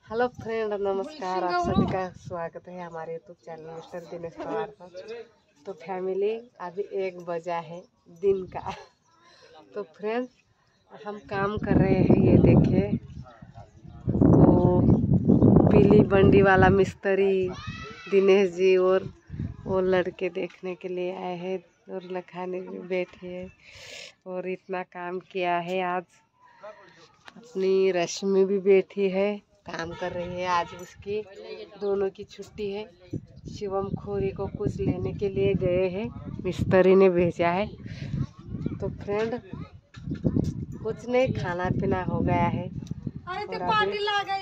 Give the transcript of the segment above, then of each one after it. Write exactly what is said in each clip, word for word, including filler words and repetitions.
Hello friend, नमस्कार। आप सभी का स्वागत है हमारे YouTube channel mister Dinesh Pawar पर। तो फैमिली, अभी एक बजा है दिन का। तो फ्रेंड, हम काम कर रहे हैं। ये देखे, वो पीली बंडी वाला मिस्त्री दिनेश जी और वो लड़के देखने के लिए आए हैं और लखाने बैठे हैं और इतना काम किया है। आज अपनी रश्मि भी बैठी है, काम कर रही है। आज उसकी दोनों की छुट्टी है। शिवम खोरी को कुछ लेने के लिए गए हैं, मिस्त्री ने भेजा है। तो फ्रेंड, कुछ नहीं, खाना पीना हो गया है। और अभी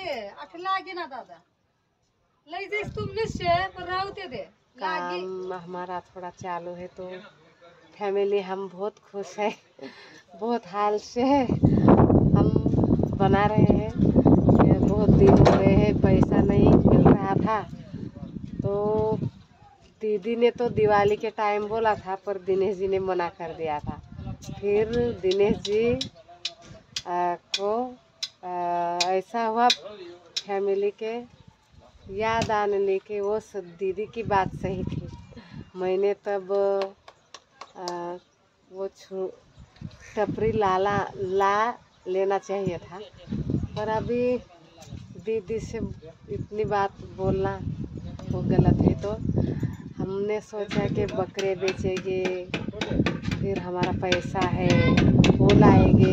काम हमारा थोड़ा चालू है। तो फैमिली, हम बहुत खुश है, बहुत हाल से है। हम बना रहे हैं, बहुत दिन हो गए हैं, पैसा नहीं मिल रहा था। तो दीदी ने तो दिवाली के टाइम बोला था, पर दिनेश जी ने मना कर दिया था। फिर दिनेश जी आ, को आ, ऐसा हुआ, फैमिली के याद आने लेके वो दीदी की बात सही थी। मैंने तब आ, वो छू टपरी लाला ला लेना चाहिए था, पर अभी दीदी से इतनी बात बोलना वो गलत है। तो हमने सोचा कि बकरे बेचेंगे, फिर हमारा पैसा है वो लाएंगे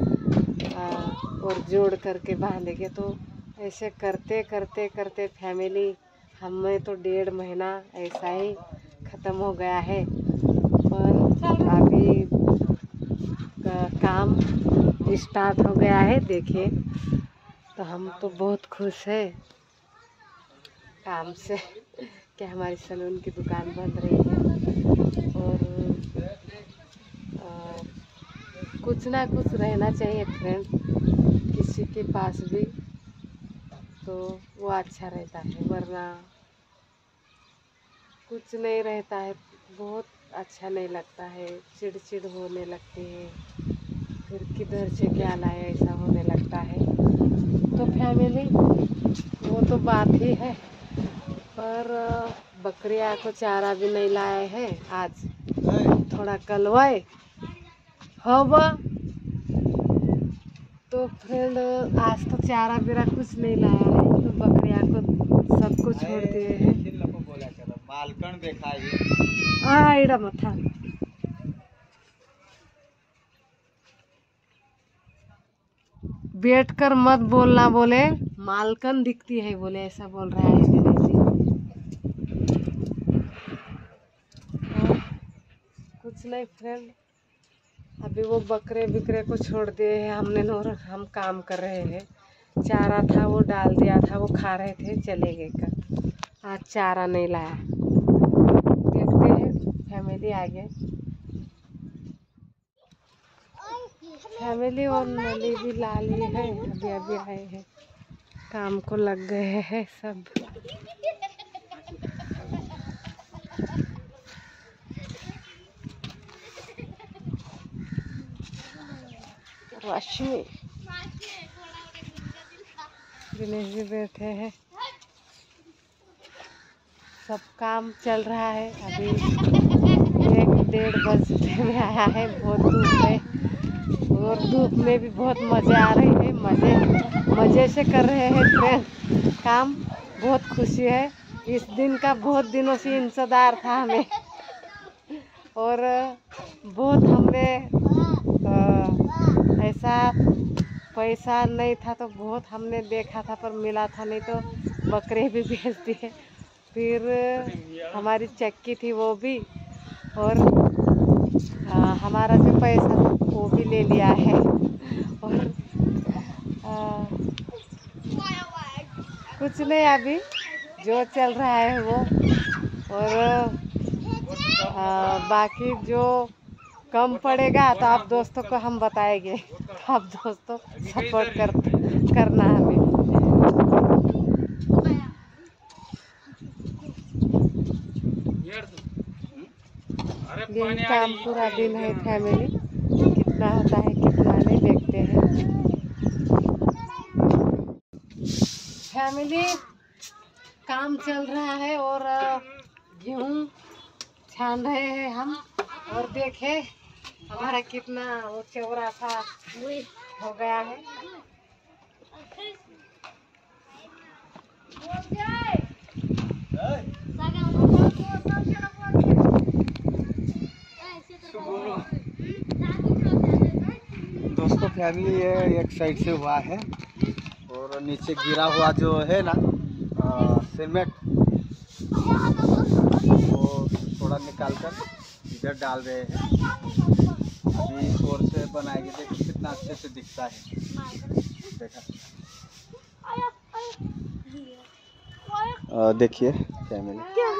और जोड़ करके बांधेंगे। तो ऐसे करते करते करते फैमिली, हमें तो डेढ़ महीना ऐसा ही ख़त्म हो गया है। पर अभी काम स्टार्ट हो गया है। देखिए, तो हम तो बहुत खुश है काम से कि हमारी सैलून की दुकान बन रही है। और आ, कुछ ना कुछ रहना चाहिए फ्रेंड, किसी के पास भी, तो वो अच्छा रहता है। वरना कुछ नहीं रहता है, बहुत अच्छा नहीं लगता है, चिड़चिड़ होने लगती है, फिर किधर से क्या लाए ऐसा होने लगता है। तो फैमिली, वो तो बात ही है, पर बकरियाँ को चारा भी नहीं लाए हैं। आज थोड़ा कलवाए हवा, तो फ्रेंड आज तो चारा बिरा कुछ नहीं लाया है। तो बकरियाँ को सबको छोड़ दिए हैं। आइडा मथा बैठ कर मत बोलना, बोले मालकन दिखती है, बोले ऐसा बोल रहा है दिनेश जी। और कुछ नहीं फ्रेंड, अभी वो बकरे बिकरे को छोड़ दिए हैं हमने, और हम काम कर रहे हैं। चारा था वो डाल दिया था, वो खा रहे थे, चले गए कर। आज चारा नहीं लाया। देखते हैं फैमिली आगे। फैमिली और नली भी ला ली है, अभी अभी आए हैं, काम को लग गए हैं सब। रश्मि, दिनेश जी बैठे हैं, सब काम चल रहा है। अभी एक डेढ़ बजने में आया है, बहुत धूप है और धूप में भी बहुत मज़े आ रही है। मज़े मज़े से कर रहे हैं फ्रेंड काम, बहुत खुशी है। इस दिन का बहुत दिनों से इंतज़ार था हमें, और बहुत हमने ऐसा पैसा नहीं था तो बहुत हमने देखा था, पर मिला था नहीं, तो बकरे भी बेच दिए। फिर हमारी चक्की थी वो भी, और आ, हमारा जो पैसा था वो भी ले लिया है। और आ, कुछ नहीं, अभी जो चल रहा है वो, और आ, बाकी जो कम पड़ेगा तो आप दोस्तों को हम बताएंगे। तो आप दोस्तों सपोर्ट कर करना हमें। यही काम पूरा दिन है फैमिली, कितना होता है कितना नहीं, देखते हैं। फैमिली काम चल रहा है और गेहूँ छान रहे हैं हम। और देखे हमारा कितना वो चौड़ा सा हो गया है। दोस्तों फैमिली ये एक साइड से हुआ है और नीचे गिरा हुआ जो है ना सीमेंट वो थोड़ा निकाल कर इधर डाल रहे हैं। अभी इस ओर से बनाएंगे, देखो कितना अच्छे से दिखता है। देखा देखिए फैमिली,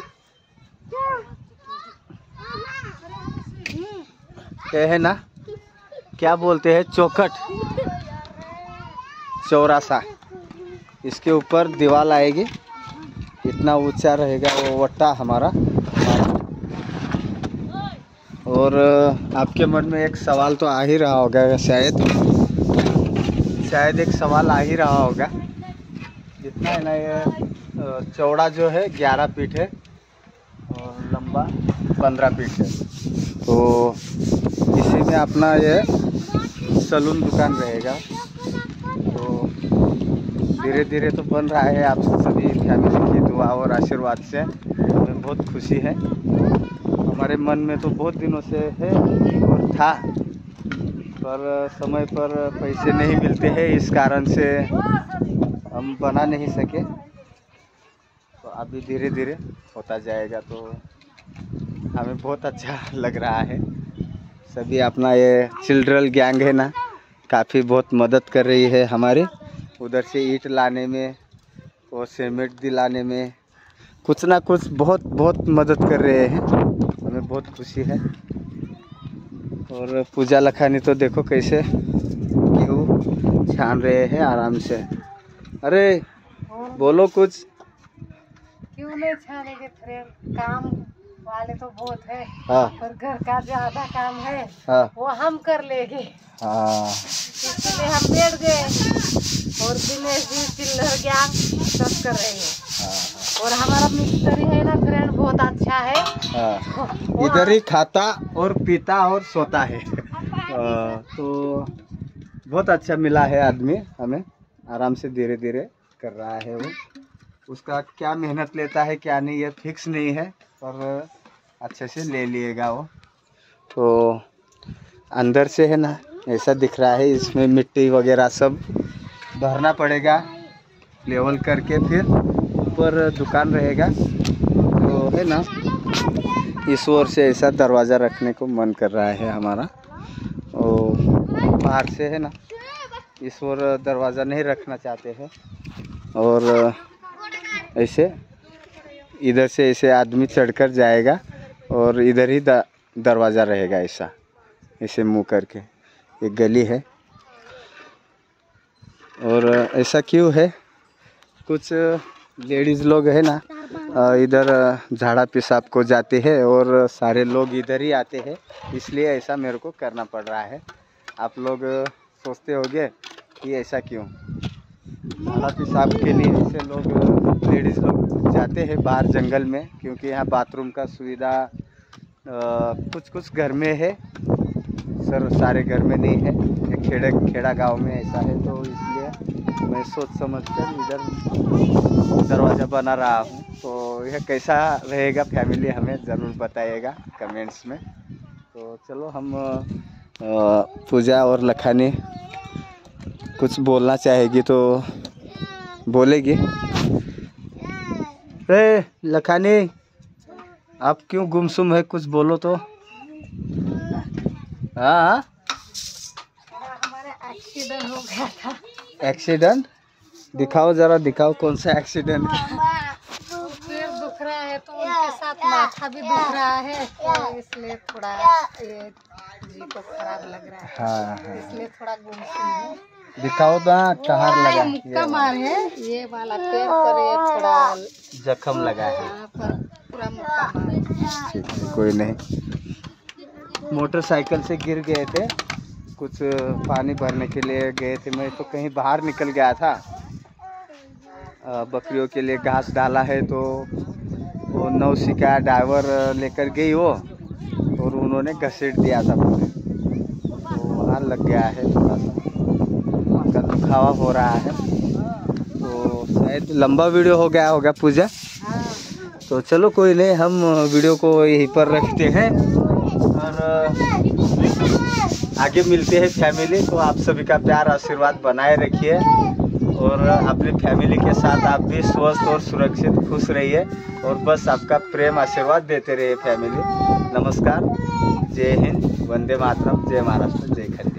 ये है ना क्या बोलते हैं, चौखट चौड़ा सा। इसके ऊपर दीवार आएगी, इतना ऊंचा रहेगा वो वट्टा हमारा। और आपके मन में एक सवाल तो आ ही रहा होगा, शायद शायद एक सवाल आ ही रहा होगा। जितना है ना ये चौड़ा जो है ग्यारह फीट है और लंबा पंद्रह फीट है। तो इसी में अपना ये सलून दुकान रहेगा। तो धीरे धीरे तो बन रहा है। आप सभी फैमिली की दुआ और आशीर्वाद से हमें बहुत खुशी है। हमारे मन में तो बहुत दिनों से है और था, पर समय पर पैसे नहीं मिलते हैं, इस कारण से हम बना नहीं सके। तो अभी धीरे धीरे होता जाएगा। तो हमें बहुत अच्छा लग रहा है। सभी अपना ये चिल्ड्रन गैंग है ना, काफ़ी बहुत मदद कर रही है हमारे। उधर से ईंट लाने में और सीमेंट दिलाने में कुछ ना कुछ बहुत बहुत मदद कर रहे हैं। हमें बहुत खुशी है। और पूजा लखानी तो देखो कैसे गेहूँ छान रहे हैं आराम से। अरे बोलो कुछ। क्यों नहीं छानेंगे फ्रेंड, काम वाले तो बहुत है। हाँ। पर घर का ज्यादा काम है। हाँ। वो हम कर लेंगे। हाँ। इसलिए हम बैठ गए और दिनेश जी चिल्लर ज्ञान सब कर रहे हैं। हाँ। और हमारा मिस्त्री है ना फ्रेंड, बहुत अच्छा है। हाँ। इधर ही खाता और पीता और सोता है। आ, तो बहुत अच्छा मिला है आदमी हमें, आराम से धीरे धीरे कर रहा है वो। उसका क्या मेहनत लेता है क्या नहीं ये फिक्स नहीं है, पर अच्छे से ले लिएगा वो। तो अंदर से है ना ऐसा दिख रहा है। इसमें मिट्टी वगैरह सब भरना पड़ेगा, लेवल करके फिर ऊपर दुकान रहेगा। तो है ना इस ओर से ऐसा दरवाज़ा रखने को मन कर रहा है हमारा। और बाहर से है ना इस ओर दरवाज़ा नहीं रखना चाहते हैं। और ऐसे इधर से ऐसे आदमी चढ़कर जाएगा और इधर ही दरवाज़ा रहेगा, ऐसा ऐसे मुँह करके। एक गली है। और ऐसा क्यों है, कुछ लेडीज़ लोग है ना इधर झाड़ा पेशाब को जाते हैं और सारे लोग इधर ही आते हैं, इसलिए ऐसा मेरे को करना पड़ रहा है। आप लोग सोचते होंगे कि ऐसा क्यों। झाड़ा पेशाब के लिए ऐसे लोग लेडीज़ लोग जाते हैं बाहर जंगल में, क्योंकि यहाँ बाथरूम का सुविधा कुछ कुछ घर में है, सर सारे घर में नहीं है। ये खेड़ा खेड़ा गांव में ऐसा है। तो इसलिए मैं सोच समझ कर इधर दरवाज़ा बना रहा हूँ। तो यह कैसा रहेगा फैमिली हमें ज़रूर बताइएगा कमेंट्स में। तो चलो हम पूजा और लखानी कुछ बोलना चाहेगी तो बोलेगी। ए लखानी आप क्यों गुमसुम है, कुछ बोलो तो। हाँ हमारा एक्सीडेंट हो गया था। एक्सीडेंट दिखाओ जरा, दिखाओ कौन सा एक्सीडेंट। पैर दुख रहा है तो उनके साथ माथा भी दुख रहा है, तो इसलिए थोड़ा ये जी को खराब लग रहा है। हाँ हाँ इसलिए थोड़ा गुमसुम है। दिखाओ तो। ठहर लगा मुक्का मार है, ये वाला पैर पर ये थोड़ा जख्म लगा है। हाँ, पर पूरा मुक्का मार है। ठीक है, कोई नहीं। मोटरसाइकिल से गिर गए थे, कुछ पानी भरने के लिए गए थे। मैं तो कहीं बाहर निकल गया था। बकरियों के लिए घास डाला है, तो वो नौसिखा ड्राइवर लेकर गई वो, और उन्होंने घसीट दिया था पूरे, तो वहाँ लग गया है, थोड़ा सा उनका दुखावा हो रहा है। तो शायद लंबा वीडियो हो गया होगा पूजा, तो चलो कोई नहीं, हम वीडियो को यहीं पर रखते हैं और आगे मिलते हैं फैमिली। तो आप सभी का प्यार आशीर्वाद बनाए रखिए और अपनी फैमिली के साथ आप भी स्वस्थ और सुरक्षित खुश रहिए, और बस आपका प्रेम आशीर्वाद देते रहिए फैमिली। नमस्कार, जय हिंद, वंदे मातरम, जय महाराष्ट्र, जय खड़ी।